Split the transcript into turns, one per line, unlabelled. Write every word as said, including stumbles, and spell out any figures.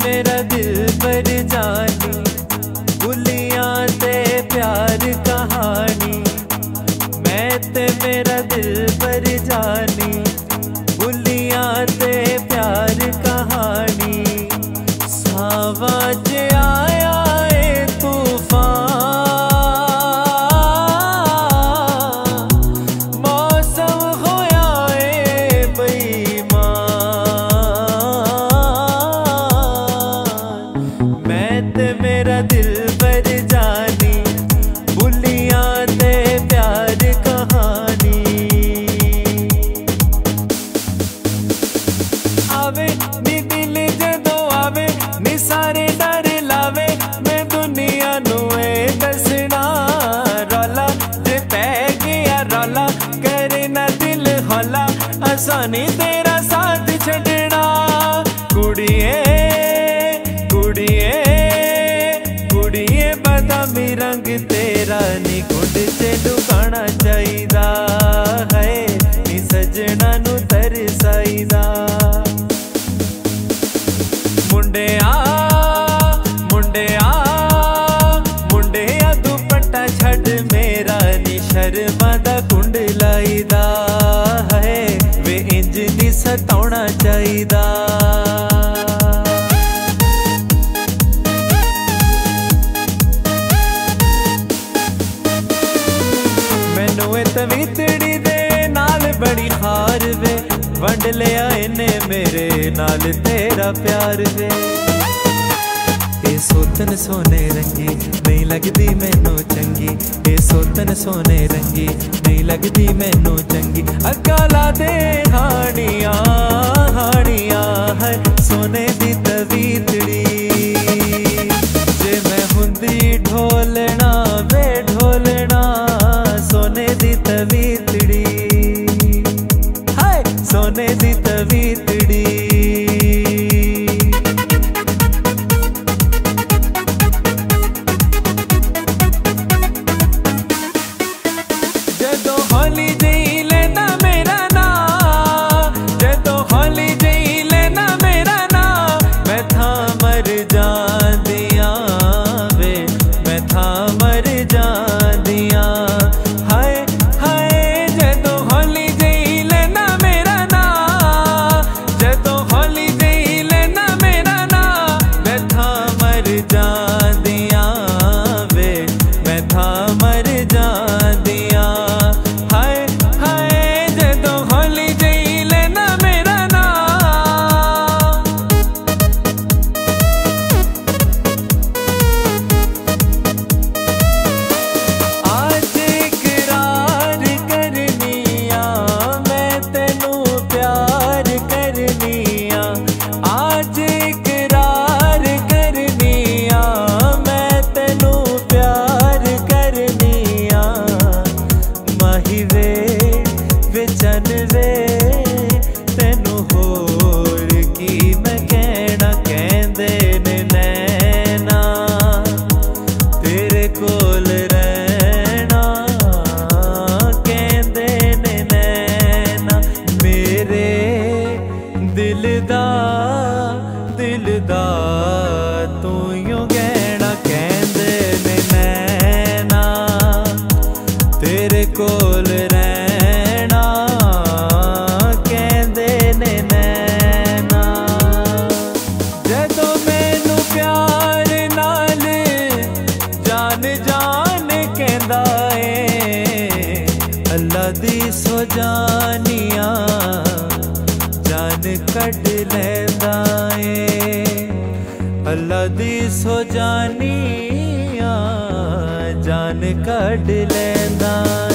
मेरा दिल पर जानी, बुलियां ते प्यार कहानी। मैं ते मेरा दिल पर जानी, बुलियां ते प्यार कहानी। सावा च आया ए तूफान, मौसम होया ए बेईमान। मैं ते मेरा दिल पर जानी, बुलियां ते प्यार कहानी। आवे नी दिल जदों आवे नी सारे डर लावे, मैं दुनिया नू ए दसना। रौला जे पै गया रौला, करे ना दिल हौला, आसानी तेरा साथ छड़ना। कुड़िए कुड़िए कुड़िए बदामी रंग तेरा नी गुंड च लुकाना चाहिदा है, नी सजना नू तरसाईदा। मुंडिया मुंडिया मुंडिया दुपट्टा छड़ मेरा नी शर्मा दा कुंड लाईदा है, वे इंज दी सताउणा चाहिदा। मैनू ए तवीतड़ी दे नाल बड़ी खार वे, वंड लिया इन्ने मेरे नाल तेरा प्यार वे। ए सोतन सोने रंगी नहीं लगदी मैनू चंगी, ए सोतन सोने रंगी नहीं लगदी मैनू चंगी। अग्गा ला दे हानियां हानियां है सोने दी तवीतड़ी, जे मैं हुंदी ढोलना वे ढोलना सोने दी तवीतड़ी, हाय सोने दी तवीतड़ी। जदों हौली जई लेना मेरा ना, जदों हौली जई लेना मेरा ना, मैं था मर जांदियां वे, मैं था मर जांदियां। हाय हाय जदों हौली जई लेना मेरा ना, जदों हौली जई लेना मेरा ना, मैं था मर जांदियां वे, मैं था मर जांदियां। हाय हाय जदों हौली जई लेना मेरा ना। आज इकरार करनी आ मैं तेनू प्यार करनी आ, आज इकरार करनी आ मैं तेनू प्यार करनी आ। माही वे वे चन वे तेनू होर की मैं कहना, कहंदे ने नैना तेरे कोल रहना, कहंदे ने नैना। मेरे दिल दा दिल दा तू यूं कहना, कहंदे ने नैना तेरे कोल रहना, कहंदे ने नैना। जदों मैनू प्यार नाल जान जान कहंदा ए, अल्लाह दी सो जानियां जान कढ लैंदा ए, अल्लाह दी सो जानियां जान कढ लैंदा।